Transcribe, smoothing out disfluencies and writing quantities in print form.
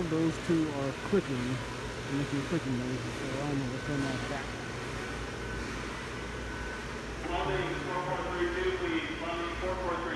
now those two are clicking, making clicking noises, so I don't know what's going on with that. Plumbing 4432, please. Plumbing 4432.